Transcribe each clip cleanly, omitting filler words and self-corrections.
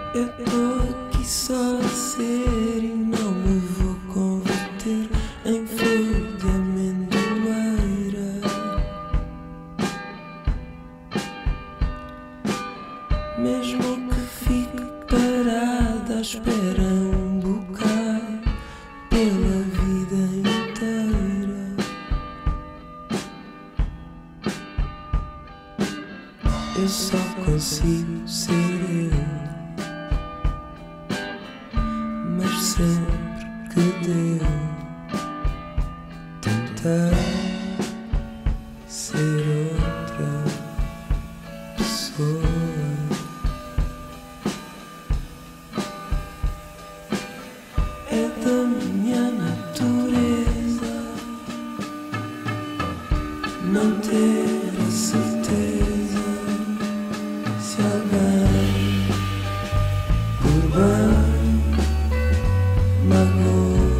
Eu tô aqui só a ser e não me vou converter em flor de amendoeira. Mesmo que fique parada à espera um bocado pela vida inteira, eu só consigo ser eu. Mas sempre que deu, tentei ser outra pessoa. É da minha natureza não ter a certeza se alguém por bem magoa.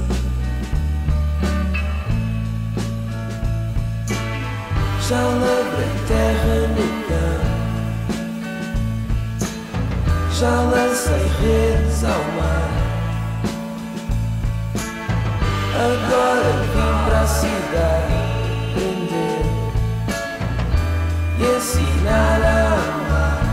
Já lavrei terra no campo, já lancei redes ao mar. Agora vim para a cidade aprender e ensinar a amar.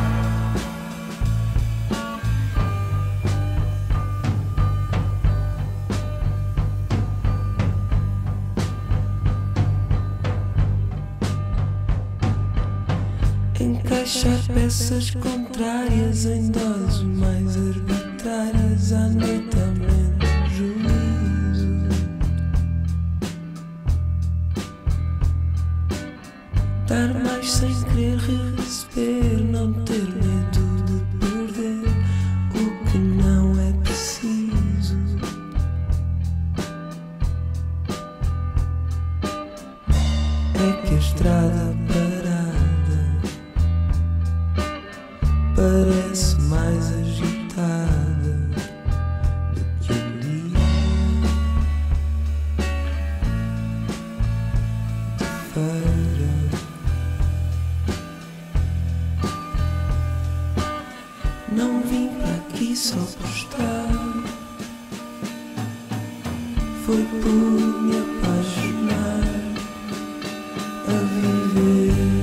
Encaixar peças contrárias em doses mais arbitrárias, à noite há menos juízo. Dar mais sem querer receber, não ter medo de perder o que não é preciso. É que a estrada parece mais agitada do que o dia de feira. Não vim para aqui só por estar, foi por me apaixonar a viver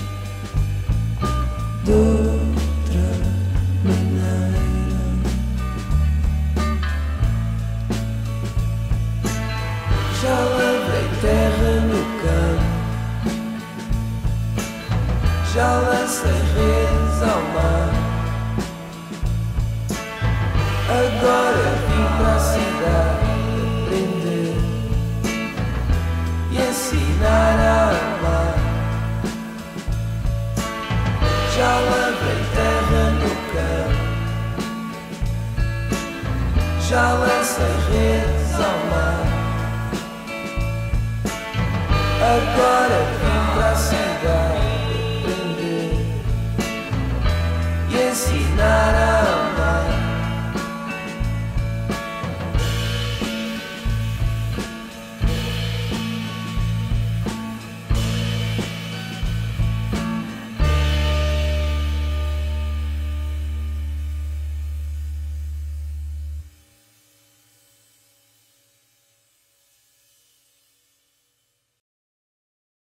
de outra maneira. Já lavrei terra no campo, já lancei redes ao mar. Agora vim para a cidade aprender e ensinar a amar. Já lavrei terra no campo, já lancei redes ao mar. Agora vim para a cidade